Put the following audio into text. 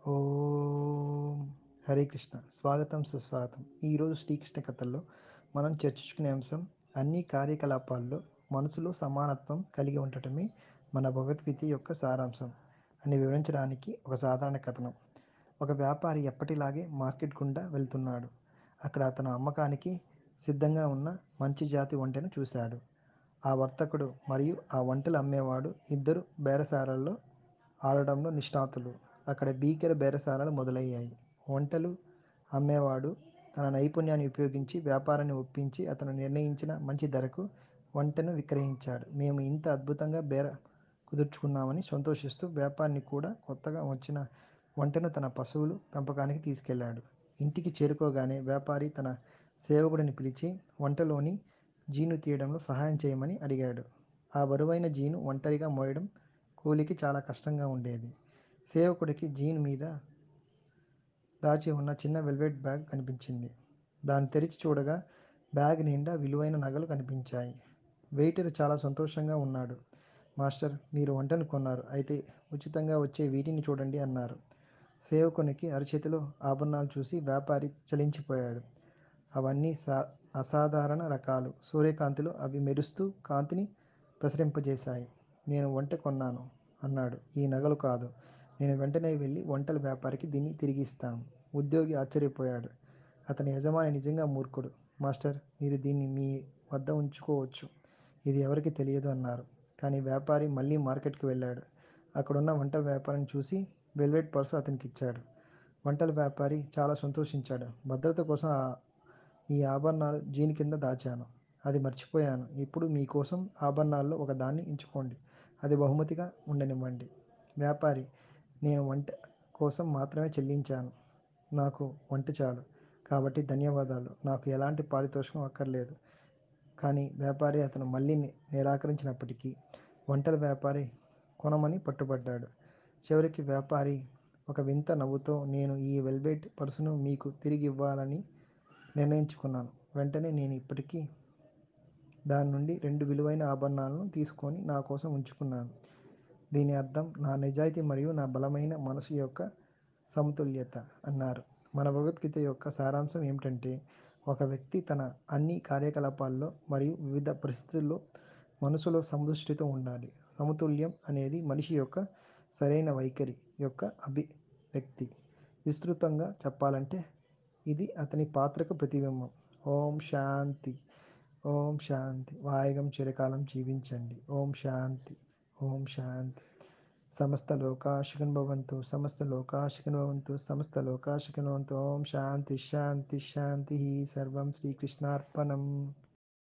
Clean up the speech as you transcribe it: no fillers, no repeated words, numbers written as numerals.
ఓం హరే కృష్ణ. స్వాగతం, సుస్వాగతం. ఈరోజు శ్రీకృష్ణ కథల్లో మనం చర్చించుకునే అంశం అన్ని కార్యకలాపాల్లో మనసులో సమానత్వం కలిగి ఉండటమే మన భగవద్గీత యొక్క సారాంశం అని వివరించడానికి ఒక సాధారణ కథనం. ఒక వ్యాపారి ఎప్పటిలాగే మార్కెట్ గుండా వెళ్తున్నాడు. అక్కడ అతను అమ్మకానికి సిద్ధంగా ఉన్న మంచి జాతి ఒంటెను చూశాడు. ఆ వర్తకుడు మరియు ఆ ఒంటెలు అమ్మేవాడు ఇద్దరు బేరసారాల్లో ఆడడంలో నిష్ణాతులు. అక్కడ భీకర బేరసారాలు మొదలయ్యాయి. ఒంటెలు అమ్మేవాడు తన నైపుణ్యాన్ని ఉపయోగించి వ్యాపారాన్ని ఒప్పించి అతను నిర్ణయించిన మంచి ధరకు ఒంటెను విక్రయించాడు. మేము ఇంత అద్భుతంగా బేర కుదుర్చుకున్నామని సంతోషిస్తూ వ్యాపారిని కూడా కొత్తగా వచ్చిన ఒంటెను తన పశువులు పెంపకానికి తీసుకెళ్ళాడు. ఇంటికి చేరుకోగానే వ్యాపారి తన సేవకుడిని పిలిచి వంటలోని జీను తీయడంలో సహాయం చేయమని అడిగాడు. ఆ బరువైన జీను ఒంటరిగా మోయడం కూలికి చాలా కష్టంగా ఉండేది. సేవకుడికి జీన్ మీద దాచి ఉన్న చిన్న వెల్వెట్ బ్యాగ్ కనిపించింది. దాన్ని తెరిచి చూడగా బ్యాగ్ నిండా విలువైన నగలు కనిపించాయి. వెయిటర్ చాలా సంతోషంగా ఉన్నాడు. మాస్టర్, మీరు వంటను కొన్నారు, అయితే ఉచితంగా వచ్చే వీటిని చూడండి అన్నారు. సేవకునికి అరచేతిలో ఆభరణాలు చూసి వ్యాపారి చలించిపోయాడు. అవన్నీ అసాధారణ రకాలు. సూర్యకాంతిలో అవి మెరుస్తూ కాంతిని ప్రసరింపజేశాయి. నేను ఒంటె కొన్నాను అన్నాడు. ఈ నగలు కాదు. నేను వెంటనే వెళ్ళి ఒంటెల వ్యాపారికి దీన్ని తిరిగి ఇస్తాను. ఉద్యోగి ఆశ్చర్యపోయాడు. అతని యజమాని నిజంగా మూర్ఖుడు. మాస్టర్, మీరు దీన్ని మీ వద్ద ఉంచుకోవచ్చు. ఇది ఎవరికి తెలియదు అన్నారు. కానీ వ్యాపారి మళ్ళీ మార్కెట్కి వెళ్ళాడు. అక్కడున్న వంటల వ్యాపారిని చూసి వెల్వెట్ పర్సు అతనికి ఇచ్చాడు. వంటల వ్యాపారి చాలా సంతోషించాడు. భద్రత కోసం ఈ ఆభరణాలు జీన్ కింద దాచాను. అది మర్చిపోయాను. ఇప్పుడు మీకోసం ఆభరణాల్లో ఒకదాన్ని ఎంచుకోండి. అది బహుమతిగా ఉండనివ్వండి. వ్యాపారి, నేను వంట కోసం మాత్రమే చెల్లించాను. నాకు వంట చాలు. కాబట్టి ధన్యవాదాలు. నాకు ఎలాంటి పారితోషికం అక్కర్లేదు. కానీ వ్యాపారి అతను మళ్ళీ నిరాకరించినప్పటికీ వంటల వ్యాపారి కొనమని పట్టుబడ్డాడు. చివరికి వ్యాపారి ఒక వింత నవ్వుతో, నేను ఈ వెల్వెట్ పర్సును మీకు తిరిగి ఇవ్వాలని నిర్ణయించుకున్నాను. వెంటనే నేను ఇప్పటికీ దాని నుండి 2 విలువైన ఆభరణాలను తీసుకొని నా కోసం ఉంచుకున్నాను. దీని అర్థం నా నిజాయితీ మరియు నా బలమైన మనసు యొక్క సమతుల్యత అన్నారు. మన భగవద్గీత యొక్క సారాంశం ఏమిటంటే, ఒక వ్యక్తి తన అన్ని కార్యకలాపాల్లో మరియు వివిధ పరిస్థితుల్లో మనసులో సంతుష్టితో ఉండాలి. సమతుల్యం అనేది మనిషి యొక్క సరైన వైఖరి యొక్క అభివ్యక్తి. విస్తృతంగా చెప్పాలంటే ఇది అతని పాత్రకు ప్రతిబింబం. ఓం శాంతి. ఓం శాంతి. వాయగం చిరకాలం జీవించండి. ఓం శాంతి. ఓం శాంతి. సమస్త లోకా సుఖినో భవంతు. సమస్త లోకా సుఖినో భవంతు. సమస్త లోకా సుఖినో భవంతు. ఓం శాంతి శాంతి శాంతి. సర్వం శ్రీకృష్ణార్పణం.